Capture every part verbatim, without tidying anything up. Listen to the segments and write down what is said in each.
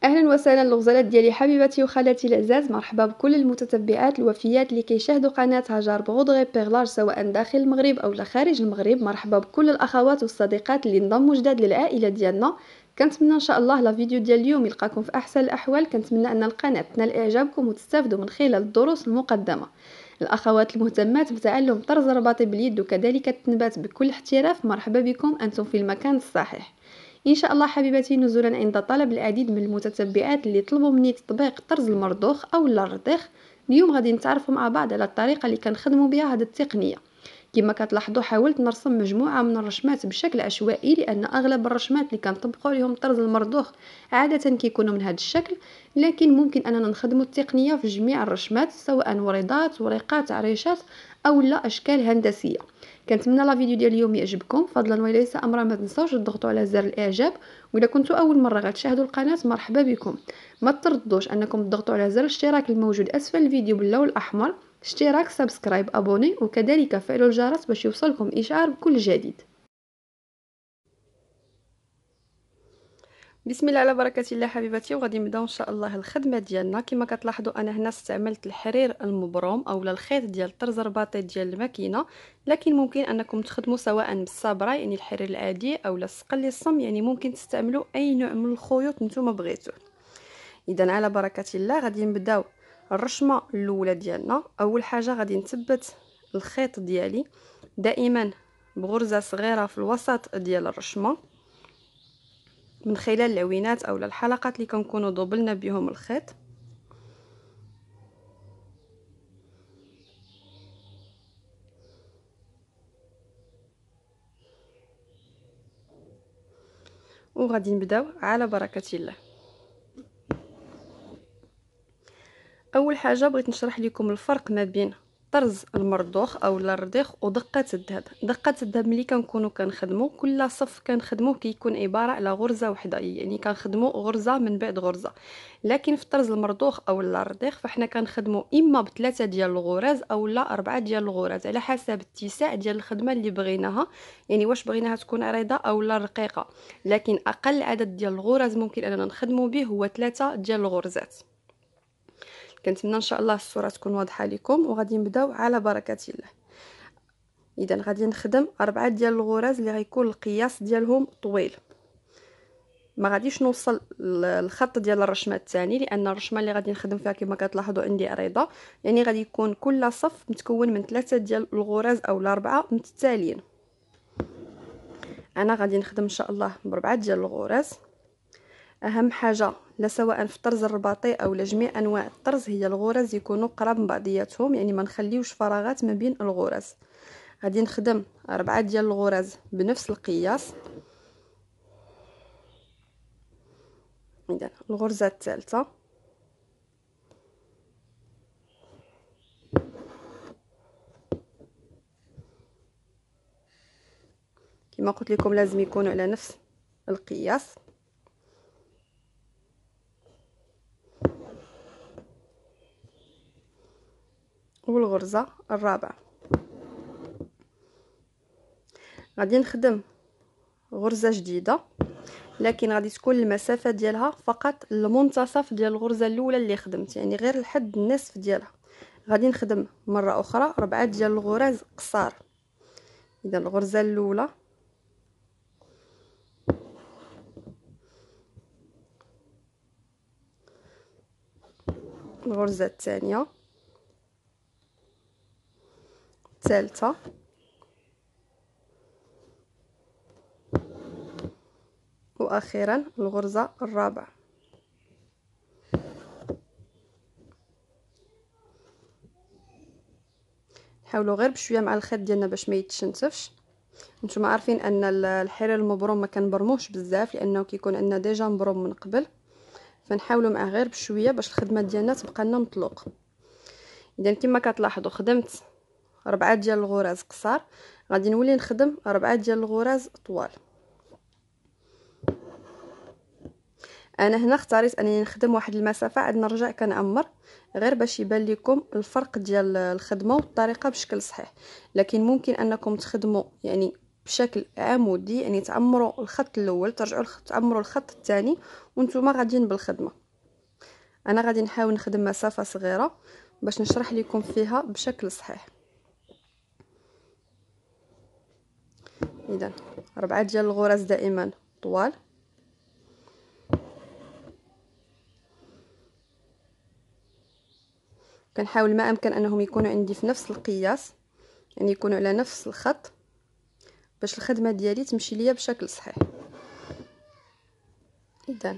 اهلا وسهلا الغزالات ديالي حبيباتي وخالاتي العزاز، مرحبا بكل المتتبعات الوفيات اللي كيشاهدوا قناه هاجر بغودغي بيغلاج سواء داخل المغرب او خارج المغرب. مرحبا بكل الاخوات والصديقات اللي انضموا جداد للعائله ديالنا. كنتمنى ان شاء الله لا فيديو ديال اليوم يلقاكم في احسن الاحوال. كنتمنى ان القناه تنال اعجابكم وتستافدوا من خلال الدروس المقدمه. الاخوات المهتمات بتعلم طرز الرباطي باليد وكذلك التنبات بكل احتراف، مرحبا بكم، انتم في المكان الصحيح. ان شاء الله حبيباتي، نزولا عند طلب العديد من المتتبعات اللي طلبوا مني تطبيق طرز المرضوخ او الرضيخ، اليوم غادي نتعرفوا مع بعض على الطريقه اللي كنخدموا بها هذه التقنيه. كما كتلاحظوا حاولت نرسم مجموعه من الرشمات بشكل عشوائي، لان اغلب الرشمات اللي كنطبقوا لهم طرز المرضوخ عاده كيكونوا من هذا الشكل، لكن ممكن اننا نخدموا التقنيه في جميع الرشمات سواء وريضات ورقات عريشات او لا اشكال هندسيه. كنتمنى لا فيديو ديال اليوم يعجبكم، فضلا وليس امرا ما تنساوش تضغطوا على زر الاعجاب، واذا كنتوا اول مره غتشاهدوا القناه مرحبا بكم. ما تردوش انكم تضغطوا على زر الاشتراك الموجود اسفل الفيديو باللون الاحمر، اشتراك، سبسكرايب، ابوني، وكذلك فعلوا الجرس باش يوصلكم اشعار بكل جديد. بسم الله على بركه الله حبيباتي، وغادي نبداو ان شاء الله الخدمه ديالنا. كما كتلاحظوا انا هنا استعملت الحرير المبروم اولا الخيط ديال طرز رباطي ديال الماكينه، لكن ممكن انكم تخدموا سواء بالصابره يعني الحرير العادي او السقل الصم، يعني ممكن تستعملوا اي نوع من الخيوط نتوما بغيتوه. اذا على بركه الله غادي نبداو الرشمه الاولى ديالنا. اول حاجه غادي نثبت الخيط ديالي دائما بغرزه صغيره في الوسط ديال الرشمه من خلال العوينات او الحلقات اللي كنكونوا ضبلنا بهم الخيط. وغادي نبداو على بركه الله. اول حاجه بغيت نشرح لكم الفرق ما بين طرز المرضوخ او الرضيخ ودقه الذهب. دقه الذهب ملي كنكونوا كنخدموا كل صف كنخدموه كيكون عباره على غرزه وحده، يعني كنخدموا غرزه من بعد غرزه. لكن في طرز المرضوخ او الرضيخ فاحنا كنخدموا اما بثلاثه ديال الغرز او لا اربعه ديال الغرز على حسب اتساع ديال الخدمه اللي بغيناها، يعني واش بغيناها تكون عريضه او لا رقيقه. لكن اقل عدد ديال الغرز ممكن اننا نخدموا به هو ثلاثه ديال الغرزات. كنتمنى ان شاء الله الصوره تكون واضحه لكم، وغادي نبداو على بركه الله. اذا غادي نخدم اربعه ديال الغرز اللي غيكون القياس ديالهم طويل. ما غاديش نوصل الخط ديال الرشمه الثاني، لان الرشمه اللي غادي نخدم فيها كما كتلاحظوا عندي عريضه، يعني غادي يكون كل صف متكون من ثلاثه ديال الغرز او الاربعه متتاليين. انا غادي نخدم ان شاء الله باربعه ديال الغرز. اهم حاجه لا سواء في طرز الرباطي او لجميع انواع الطرز هي الغرز يكونوا قراب من بعضياتهم، يعني ما نخليوش فراغات ما بين الغرز. غادي نخدم اربعه ديال الغرز بنفس القياس. اذا الغرزه الثالثه، كما قلت لكم لازم يكونوا على نفس القياس. والغرزه الرابعه غادي نخدم غرزه جديده، لكن غادي تكون المسافه ديالها فقط المنتصف ديال الغرزه الاولى اللي خدمت، يعني غير لحد النصف ديالها. غادي نخدم مره اخرى اربعه ديال الغرز قصار. اذا الغرزه الاولى، الغرزه الثانيه، الثالثه، واخيرا الغرزه الرابعه. نحاولوا غير بشويه مع الخيط ديالنا باش ما يتشنتفش. نتوما عارفين ان الحرير المبروم ما كنبرموش بزاف لانه كيكون عندنا ديجا مبروم من قبل، فنحاولوا معاه غير بشويه باش الخدمه ديالنا تبقى لنا مطلوق. اذا كما كتلاحظوا خدمت اربعه ديال الغرز قصار، غادي نولي نخدم اربعه ديال الغرز طوال. انا هنا اختاريت انني نخدم واحد المسافه، عاد نرجع كنعمر غير باش يبان لكم الفرق ديال الخدمه والطريقه بشكل صحيح. لكن ممكن انكم تخدموا يعني بشكل عمودي، يعني تعمروا الخط الاول ترجعوا تعمروا الخط الثاني وانتم غاديين بالخدمه. انا غادي نحاول نخدم مسافه صغيره باش نشرح لكم فيها بشكل صحيح. اذا ربعه ديال الغرز دائما طوال، كنحاول ما امكن انهم يكونوا عندي في نفس القياس، يعني يكونوا على نفس الخط باش الخدمه ديالي تمشي ليا بشكل صحيح. اذا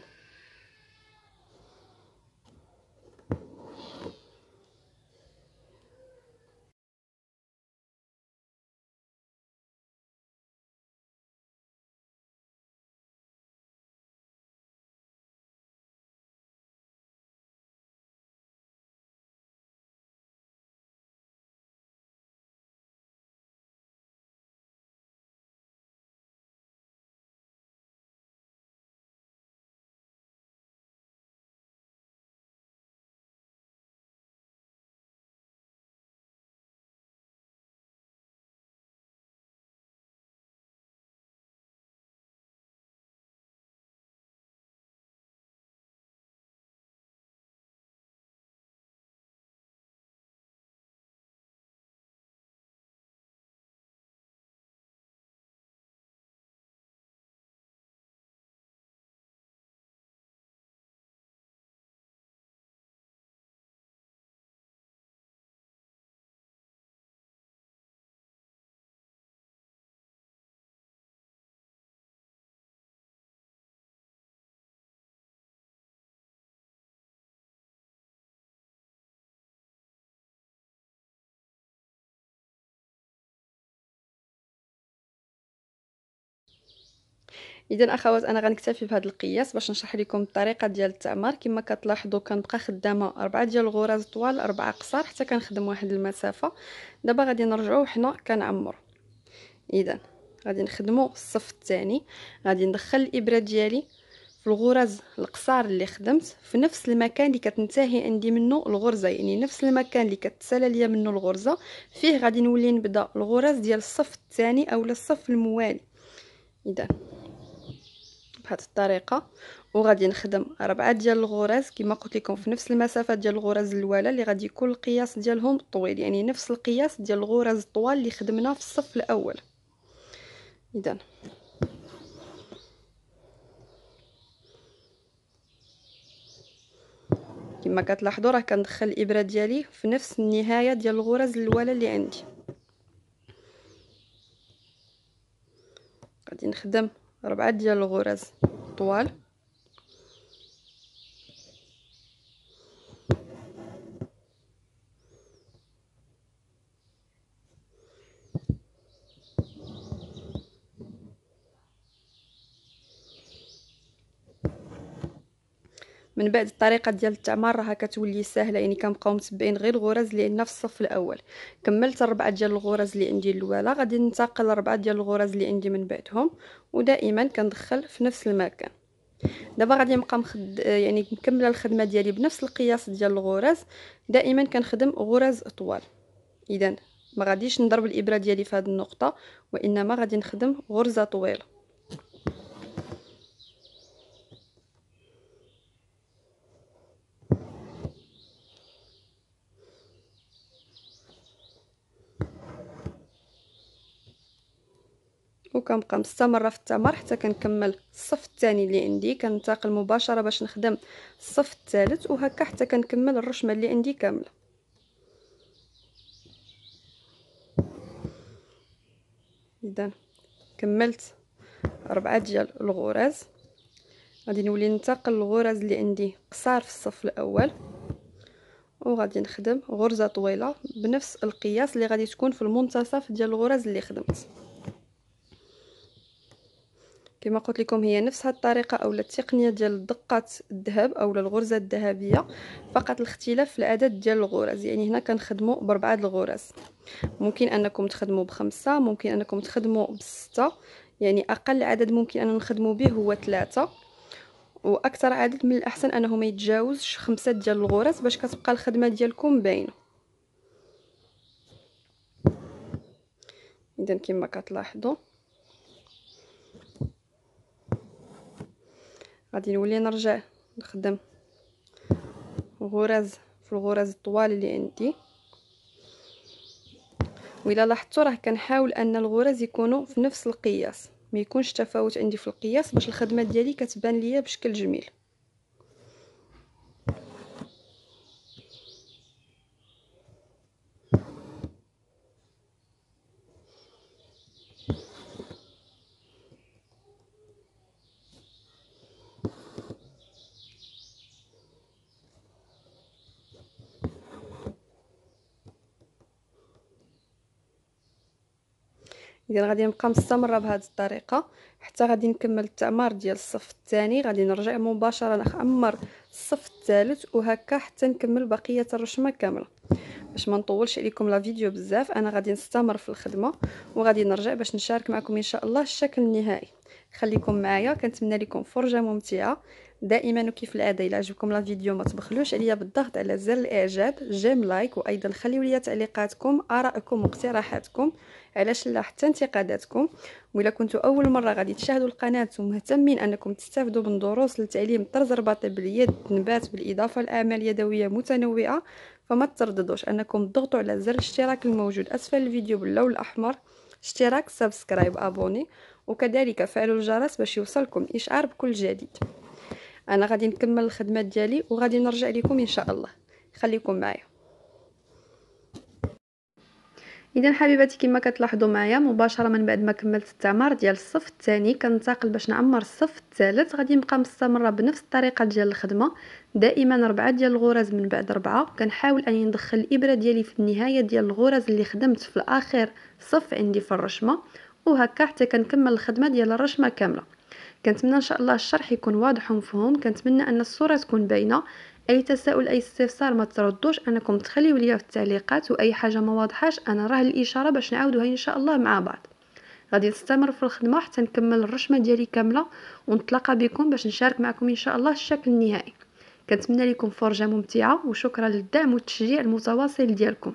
اذا اخوات انا غنكتفي بهذا القياس باش نشرح لكم الطريقه ديال التعمار. كما كتلاحظوا كنبقى خدامه اربعه ديال الغرز طوال، اربعه قصار، حتى كنخدم واحد المسافه. دابا غادي نرجعوا حنا كنعمر. اذا غادي نخدموا الصف الثاني، غادي ندخل الابره ديالي في الغرز القصار اللي خدمت في نفس المكان اللي كتنتهي عندي منه الغرزه، يعني نفس المكان اللي كتسالى ليا منه الغرزه فيه غادي نولي نبدا الغرز ديال الصف الثاني اولا الصف الموالي. اذا بهذه الطريقه، وغادي نخدم اربعه ديال الغرز كما قلت لكم في نفس المسافه ديال الغرز الاولى اللي غادي يكون القياس ديالهم طويل، يعني نفس القياس ديال الغرز الطوال اللي خدمنا في الصف الاول. اذا كما كتلاحظوا راه كندخل الابره ديالي في نفس النهايه ديال الغرز الاولى اللي عندي. غادي نخدم ربعه ديال الغرز طوال، من بعد الطريقه ديال التعمار راها كتولي سهله، يعني كنبقاو متبعين غير الغرز اللي عندنا في الصف الاول. كملت الربعه ديال الغرز اللي عندي الاولى، غادي ننتقل لربعه ديال الغرز اللي عندي من بعدهم، ودائما كندخل في نفس المكان. دابا غادي نبقى مخد يعني مكمله الخدمه ديالي بنفس القياس ديال الغرز، دائما كنخدم غرز طوال. اذا ما غاديش نضرب الابره ديالي في هذه النقطه، وانما غادي نخدم غرزه طويله. وكنبقى مستمره في التمر حتى كنكمل الصف الثاني اللي عندي، كننتقل مباشره باش نخدم الصف الثالث، وهكا حتى كنكمل الرشمه اللي عندي كامله. اذا كملت اربعه ديال الغرز، غادي نولي ننتقل للغرز اللي عندي قصار في الصف الاول، وغادي نخدم غرزه طويله بنفس القياس اللي غادي تكون في المنتصف ديال الغرز اللي خدمت. كما قلت لكم هي نفس هاد الطريقه اولا التقنيه ديال دقه الذهب اولا الغرزه الذهبيه، فقط الاختلاف في العدد ديال الغرز. يعني هنا كنخدموا باربعه الغرز، ممكن انكم تخدموا بخمسه، ممكن انكم تخدموا بسته، يعني اقل عدد ممكن ان نخدموا به هو ثلاثة، واكثر عدد من الاحسن انه ما يتجاوزش خمسه ديال الغرز باش كتبقى الخدمه ديالكم باينه. اذا كما كتلاحظوا غادي نولي نرجع نخدم غرز في الغرز الطوال اللي عندي. وإلا لاحظتوا راه كنحاول ان الغرز يكونوا في نفس القياس، ما يكونش تفاوت عندي في القياس باش الخدمه ديالي كتبان ليا بشكل جميل. اذا غادي نبقى مستمره بهذه الطريقه حتى غادي نكمل التعمار ديال الصف الثاني. غادي نرجع مباشره نعمر الصف الثالث وهكا حتى نكمل بقيه الرشمه كامله. باش ما نطولش عليكم لا فيديو بزاف، انا غادي نستمر في الخدمه وغادي نرجع باش نشارك معكم ان شاء الله الشكل النهائي. خليكم معايا، كنتمنى لكم فرجه ممتعه دائما. وكيف العاده الى عجبكم لا فيديو ما تبخلوش عليا بالضغط على زر الاعجاب، جيم لايك، وايضا خليوا لي تعليقاتكم، ارائكم واقتراحاتكم، علاش لا حتى انتقاداتكم. وإلا كنتوا اول مره غادي تشاهدوا القناه ومهتمين انكم تستافدوا من دروس لتعليم الطرز الرباطي باليد النبات بالاضافه لاعمال يدويه متنوعه، فما ترددوش انكم تضغطوا على زر الاشتراك الموجود اسفل الفيديو باللون الاحمر، اشتراك، سبسكرايب، ابوني، وكذلك فعلوا الجرس باش يوصلكم اشعار بكل جديد. انا غادي نكمل الخدمه ديالي وغادي نرجع لكم ان شاء الله. خليكم معايا. اذا حبيباتي كما كتلاحظوا معايا مباشره من بعد ما كملت التعمار ديال الصف الثاني كننتقل باش نعمر الصف الثالث. غادي نبقى مستمره بنفس الطريقه ديال الخدمه، دائما اربعه ديال الغرز من بعد اربعه. كنحاول اني ندخل الابره ديالي في النهايه ديال الغرز اللي خدمت في الاخر صف عندي في الرشمه، وهكا حتى كنكمل الخدمه ديال الرشمه كامله. كنتمنى ان شاء الله الشرح يكون واضح ومفهوم، كنتمنى ان الصوره تكون باينه. اي تساؤل اي استفسار ما تردوش انكم تخليوا لي في التعليقات، واي حاجه ما واضحاش انا راه الاشاره باش نعاودوها ان شاء الله مع بعض. غادي نستمر في الخدمه حتى نكمل الرشمه ديالي كامله ونتلاقى بكم باش نشارك معكم ان شاء الله الشكل النهائي. كنتمنى لكم فرجه ممتعه وشكرا للدعم والتشجيع المتواصل ديالكم.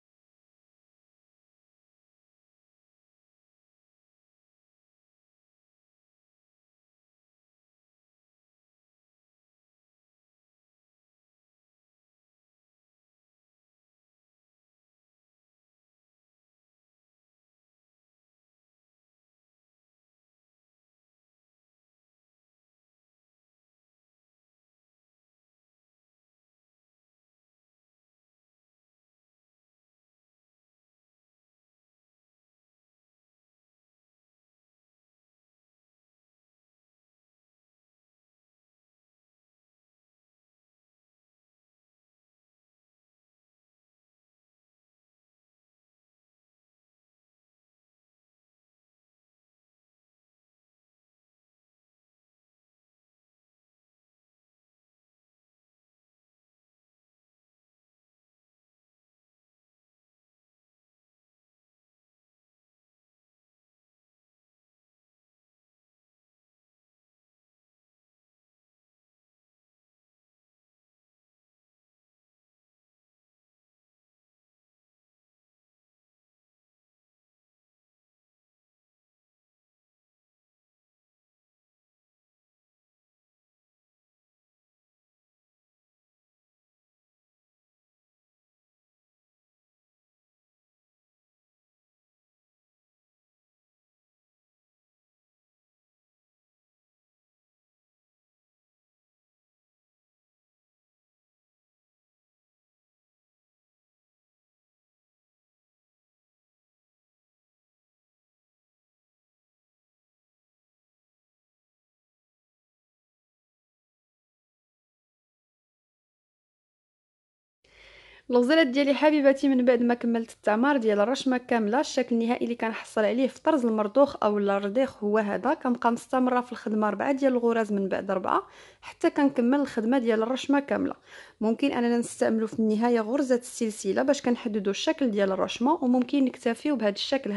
الغزالات ديالي حبيباتي من بعد ما كملت التعمار ديال الرشمه كامله، الشكل النهائي اللي كنحصل عليه في طرز المرضوخ او الرديخ هو هذا. كنبقى مستمره في الخدمه اربعه ديال الغرز من بعد اربعه حتى كنكمل الخدمه ديال الرشمه كامله. ممكن اننا نستعملوا في النهايه غرزه السلسله باش كنحددوا الشكل ديال الرشمه، وممكن نكتفيو بهذا الشكل هذا.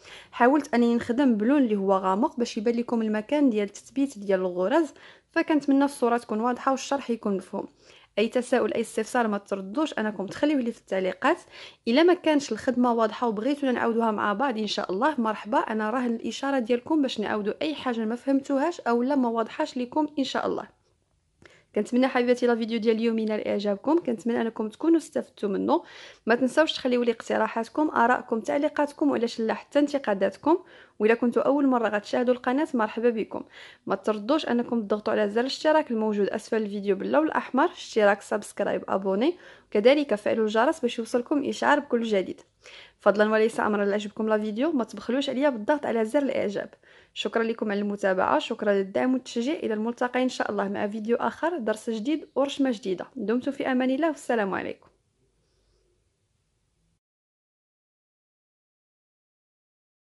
حاولت انني نخدم بلون اللي هو غامق باش يبان لكم المكان ديال التثبيت ديال الغرز، فكنتمنى الصوره تكون واضحه والشرح يكون مفهوم. اي تساؤل اي استفسار ما تردوش انكم تخليوه لي في التعليقات. الا ما كانش الخدمه واضحه وبغيتونا نعاودوها مع بعض ان شاء الله مرحبا، انا راه الاشاره ديالكم باش نعاودوا اي حاجه ما فهمتوهاش او لا ما واضحاش لكم ان شاء الله. كنتمنى حبيباتي لا فيديو ديال اليوم ينال اعجابكم، كنتمنى انكم تكونوا استفدتوا منه. ما تنساوش تخليو لي اقتراحاتكم، ارائكم، تعليقاتكم، وعلاش لا حتى انتقاداتكم. وإلا كنتوا اول مره غتشاهدوا القناه مرحبا بكم. ما تردوش انكم تضغطوا على زر الاشتراك الموجود اسفل الفيديو باللون الاحمر، اشتراك سبسكرايب ابوني، وكذلك فعلوا الجرس باش يوصلكم اشعار بكل جديد. فضلا وليس امرا، لا عجبكم لا فيديو ما تبخلوش عليا بالضغط على زر الاعجاب. شكرا لكم على المتابعه، شكرا للدعم والتشجيع. الى الملتقى ان شاء الله مع فيديو اخر، درس جديد ورشمه جديده. دمتم في امان الله والسلام عليكم.